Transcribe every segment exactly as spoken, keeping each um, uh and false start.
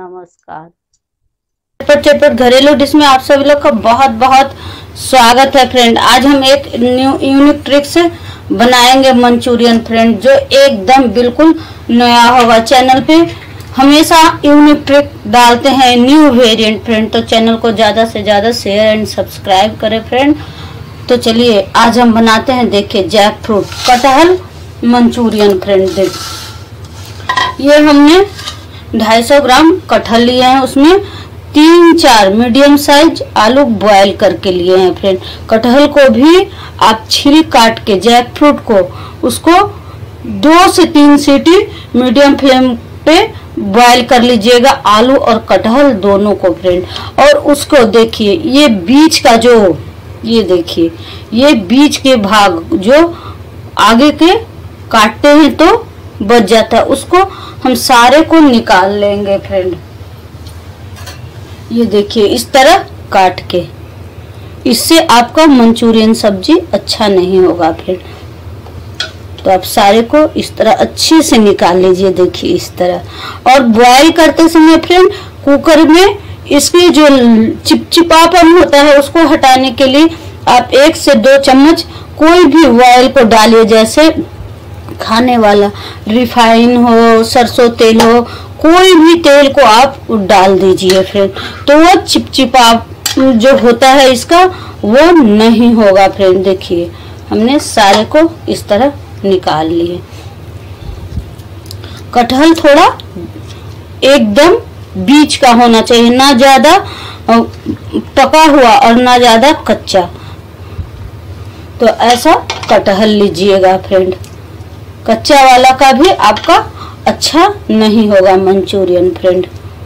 नमस्कार। चटपट चटपट घरेलू डिश में आप सभी लोग का बहुत बहुत स्वागत है फ्रेंड। आज हम एक न्यू यूनिक ट्रिक से बनाएंगे मंचूरियन फ्रेंड, जो एकदम बिल्कुल नया होगा। चैनल पे हमेशा यूनिक ट्रिक डालते हैं, न्यू वेरिएंट फ्रेंड, तो चैनल को ज़्यादा से ज़्यादा शेयर एंड सब्सक्राइब करें फ्रेंड। तो चलिए आज हम बनाते हैं, देखिए जैक फ्रूट कटहल मंचूरियन फ्रेंड। देख ये हमने ढाई सौ ग्राम कटहल लिए हैं, उसमें तीन चार मीडियम साइज आलू बॉयल करके लिए हैं फ्रेंड। कटहल को भी आप छील काट के, जैक फ्रूट को, उसको दो से तीन सीटी मीडियम फ्लेम पे बॉयल कर लीजिएगा, आलू और कटहल दोनों को फ्रेंड। और उसको देखिए ये बीच का जो, ये देखिए ये बीच के भाग जो आगे के काटते हैं तो बच जाता है, उसको हम सारे को निकाल लेंगे फ्रेंड। ये देखिए इस तरह काट के, इससे आपका मंचूरियन सब्जी अच्छा नहीं होगा फ्रेंड। तो आप सारे को इस तरह अच्छे से निकाल लीजिए, देखिए इस तरह। और बॉयल करते समय फ्रेंड कुकर में इसकी जो चिपचिपापन होता है उसको हटाने के लिए आप एक से दो चम्मच कोई भी ऑयल को डालिए, जैसे खाने वाला रिफाइन हो, सरसों तेल हो, कोई भी तेल को आप डाल दीजिए फ्रेंड, तो वो चिपचिपा जो होता है इसका वो नहीं होगा फ्रेंड। देखिए हमने सारे को इस तरह निकाल लिए। कटहल थोड़ा एकदम बीच का होना चाहिए, ना ज्यादा पका हुआ और ना ज्यादा कच्चा। तो ऐसा कटहल लीजिएगा फ्रेंड, कच्चा वाला का भी आपका अच्छा नहीं होगा मंचूरियन फ्रेंड।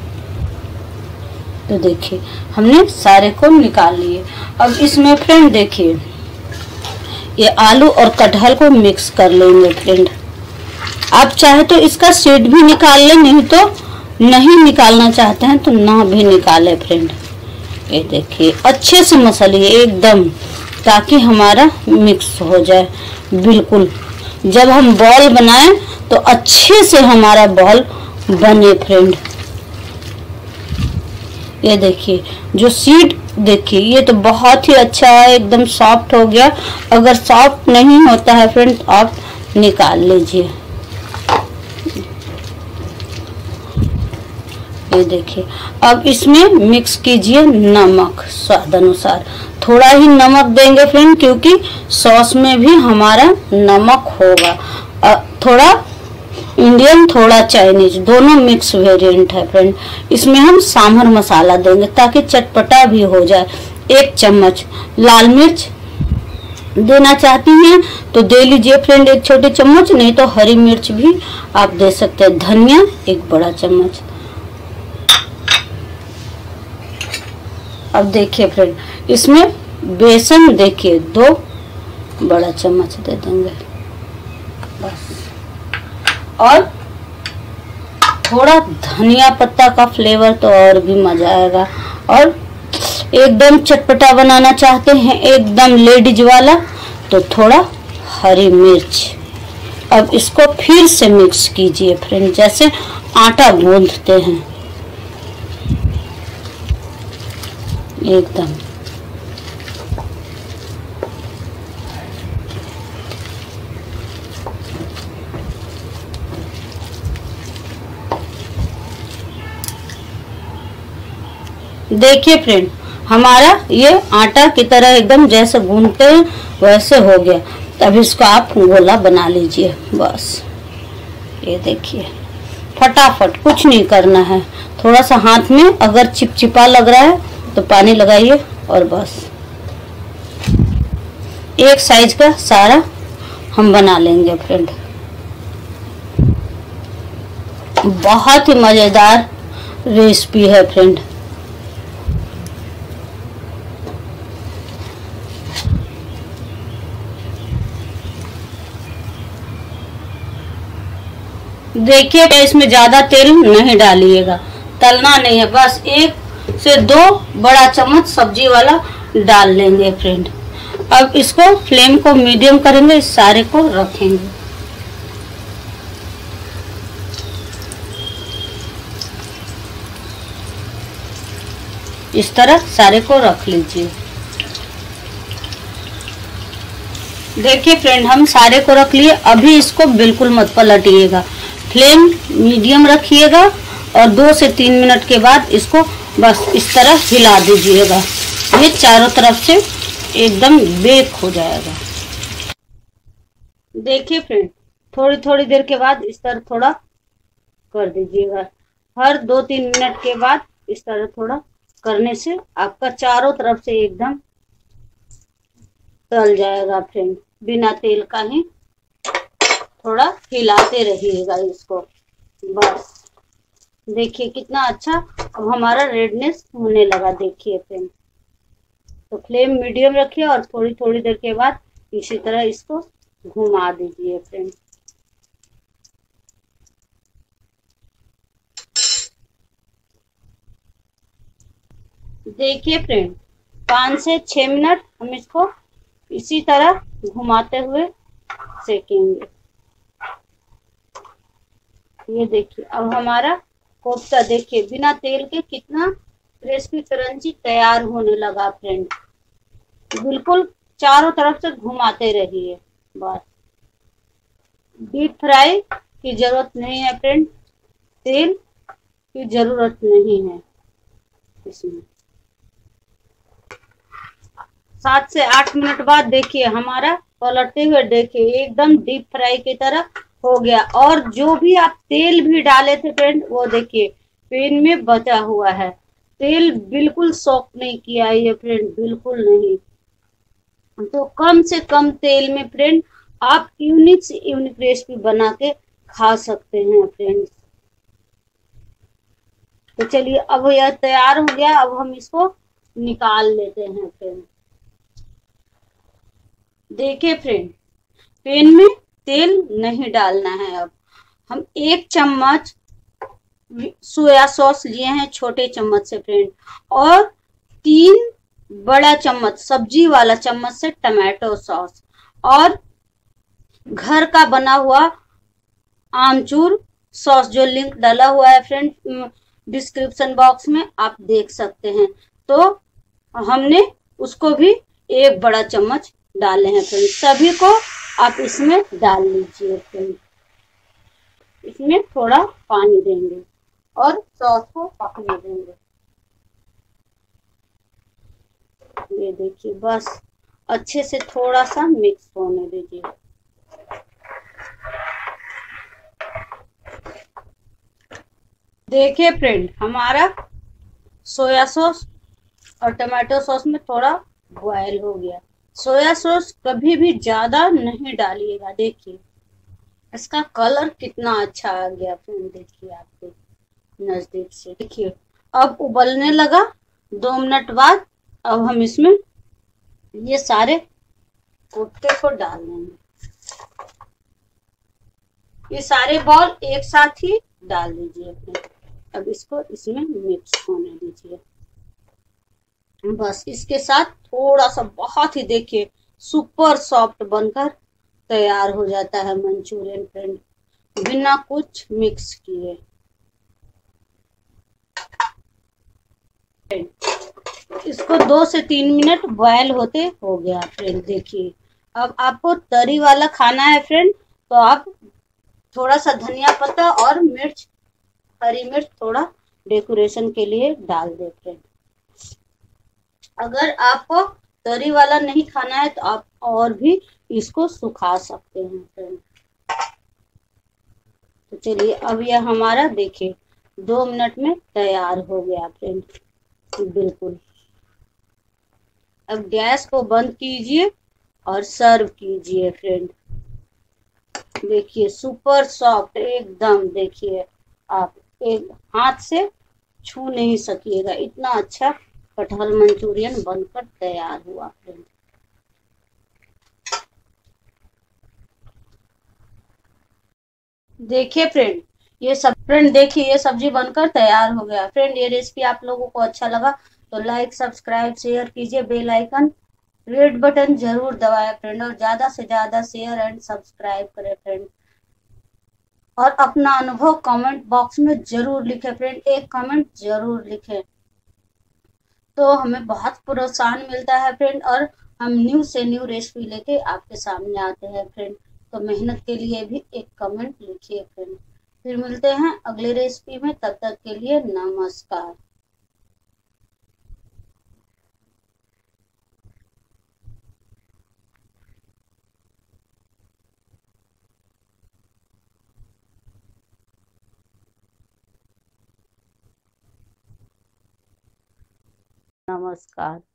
तो देखिए हमने सारे को निकाल लिए। अब इसमें फ्रेंड देखिए ये आलू और कटहल को मिक्स कर लेंगे फ्रेंड। आप चाहे तो इसका सीड भी निकाल लें, नहीं तो नहीं निकालना चाहते हैं तो ना भी निकाले फ्रेंड। ये देखिए अच्छे से मसलिए एकदम, ताकि हमारा मिक्स हो जाए बिल्कुल। जब हम बॉल बनाएं तो अच्छे से हमारा बॉल बने फ्रेंड। ये देखिए जो सीड, देखिए ये तो बहुत ही अच्छा है, एकदम सॉफ्ट हो गया। अगर सॉफ्ट नहीं होता है फ्रेंड तो आप निकाल लीजिए। ये देखिए अब इसमें मिक्स कीजिए नमक स्वाद अनुसार। थोड़ा ही नमक देंगे फ्रेंड, क्योंकि सॉस में भी हमारा नमक होगा। थोड़ा इंडियन थोड़ा चाइनीज, दोनों मिक्स वेरिएंट है फ्रेंड। इसमें हम सांभर मसाला देंगे ताकि चटपटा भी हो जाए। एक चम्मच लाल मिर्च देना चाहती हैं तो दे लीजिए फ्रेंड, एक छोटे चम्मच, नहीं तो हरी मिर्च भी आप दे सकते हैं। धनिया एक बड़ा चम्मच। अब देखिए फ्रेंड इसमें बेसन देखिए दो बड़ा चम्मच दे देंगे बस। और थोड़ा धनिया पत्ता का फ्लेवर तो और भी मजा आएगा। और एकदम चटपटा बनाना चाहते हैं, एकदम लेडीज वाला, तो थोड़ा हरी मिर्च। अब इसको फिर से मिक्स कीजिए फ्रेंड, जैसे आटा गूंथते हैं एकदम। देखिए फ्रेंड हमारा ये आटा की तरह एकदम जैसे गूंथते हैं वैसे हो गया। तब इसको आप गोला बना लीजिए बस। ये देखिए फटाफट, कुछ नहीं करना है। थोड़ा सा हाथ में अगर चिपचिपा लग रहा है तो पानी लगाइए और बस एक साइज का सारा हम बना लेंगे फ्रेंड। बहुत ही मजेदार रेसिपी है फ्रेंड। देखिए इसमें ज्यादा तेल नहीं डालिएगा, तलना नहीं है, बस एक से दो बड़ा चम्मच सब्जी वाला डाल लेंगे फ्रेंड। अब इसको फ्लेम को मीडियम करेंगे, इस सारे को रखेंगे। इस तरह सारे को रख लीजिए। देखिए फ्रेंड, हम सारे को रख लिए। अभी इसको बिल्कुल मत पलटिएगा, फ्लेम मीडियम रखिएगा और दो से तीन मिनट के बाद इसको बस इस तरह हिला दीजिएगा। ये चारों तरफ से एकदम बेक हो जाएगा। देखिए फ्रेंड, थोड़ी थोड़ी देर के बाद इस तरह थोड़ा कर दीजिएगा। हर दो तीन मिनट के बाद इस तरह थोड़ा करने से आपका चारों तरफ से एकदम तल जाएगा फ्रेंड। बिना तेल का ही थोड़ा हिलाते रहिएगा इसको। बस देखिए कितना अच्छा अब हमारा रेडनेस होने लगा। देखिए फ्रेंड, तो फ्लेम मीडियम रखिए और थोड़ी थोड़ी देर के बाद इसी तरह इसको घुमा दीजिए फ्रेंड। देखिए फ्रेंड, पाँच से छह मिनट हम इसको इसी तरह घुमाते हुए सेकेंगे। ये देखिए अब हमारा कोफ्ता देखिए बिना तेल के कितना क्रिस्पी क्रंची तैयार होने लगा फ्रेंड। बिल्कुल चारों तरफ से घुमाते रहिए। बस डीप फ्राई की जरूरत नहीं है फ्रेंड, तेल की जरूरत नहीं है इसमें। सात से आठ मिनट बाद देखिए हमारा पलटते हुए देखिए एकदम डीप फ्राई की तरह हो गया। और जो भी आप तेल भी डाले थे फ्रेंड, वो देखिए पैन में बचा हुआ है। तेल बिल्कुल सोक नहीं किया है ये फ्रेंड, बिल्कुल नहीं। तो कम से कम तेल में फ्रेंड आप यूनिक से यूनिक रेसिपी बना के खा सकते हैं फ्रेंड्स। तो चलिए अब यह तैयार हो गया। अब हम इसको निकाल लेते हैं फ्रेंड। देखिए फ्रेंड, पैन में तेल नहीं डालना है। अब हम एक चम्मच सोया सॉस लिए हैं छोटे चम्मच से फ्रेंड, और तीन बड़ा चम्मच सब्जी वाला चम्मच से टमाटो सॉस, और घर का बना हुआ आमचूर सॉस जो लिंक डाला हुआ है फ्रेंड डिस्क्रिप्शन बॉक्स में, आप देख सकते हैं। तो हमने उसको भी एक बड़ा चम्मच डाले हैं फ्रेंड। सभी को आप इसमें डाल लीजिए फ्रेंड। इसमें थोड़ा पानी देंगे और सॉस को पकने देंगे। ये देखिए बस अच्छे से थोड़ा सा मिक्स होने दीजिए। देखिए फ्रेंड, हमारा सोया सॉस और टमाटो सॉस में थोड़ा बॉयल हो गया। सोया सॉस कभी भी ज्यादा नहीं डालिएगा। देखिए इसका कलर कितना अच्छा आ गया फ्रेंड, देखिए आपको नजदीक से। देखिए अब उबलने लगा। दो मिनट बाद अब हम इसमें ये सारे कोफ्ते को डाल देंगे। ये सारे बॉल एक साथ ही डाल दीजिए फ्रेंड। अब इसको इसमें मिक्स होने दीजिए। बस इसके साथ थोड़ा सा बहुत ही देखिए सुपर सॉफ्ट बनकर तैयार हो जाता है मंचूरियन फ्रेंड, बिना कुछ मिक्स किए। इसको दो से तीन मिनट बॉयल होते हो गया फ्रेंड। देखिए अब आपको तरी वाला खाना है फ्रेंड, तो आप थोड़ा सा धनिया पत्ता और मिर्च, हरी मिर्च थोड़ा डेकोरेशन के लिए डाल दे फ्रेंड। अगर आपको तरी वाला नहीं खाना है तो आप और भी इसको सुखा सकते हैं फ्रेंड। तो चलिए अब यह हमारा देखिए दो मिनट में तैयार हो गया फ्रेंड बिल्कुल। अब गैस को बंद कीजिए और सर्व कीजिए फ्रेंड। देखिए सुपर सॉफ्ट एकदम, देखिए आप एक हाथ से छू नहीं सकिएगा, इतना अच्छा कटहल मंचूरियन बनकर तैयार हुआ फ्रेंड। देखिए फ्रेंड ये सब फ्रेंड देखिए ये सब्जी बनकर तैयार हो गया फ्रेंड। ये रेसिपी आप लोगों को अच्छा लगा तो लाइक सब्सक्राइब शेयर कीजिए, बेल आइकन रेड बटन जरूर दबाएं फ्रेंड, और ज्यादा से ज्यादा शेयर एंड सब्सक्राइब करें फ्रेंड। और अपना अनुभव कमेंट बॉक्स में जरूर लिखें फ्रेंड, एक कमेंट जरूर लिखें। तो हमें बहुत प्रोत्साहन मिलता है फ्रेंड, और हम न्यू से न्यू रेसिपी लेके आपके सामने आते हैं फ्रेंड। तो मेहनत के लिए भी एक कमेंट लिखिए फ्रेंड। फिर मिलते हैं अगले रेसिपी में, तब तक के लिए नमस्कार। नमस्कार।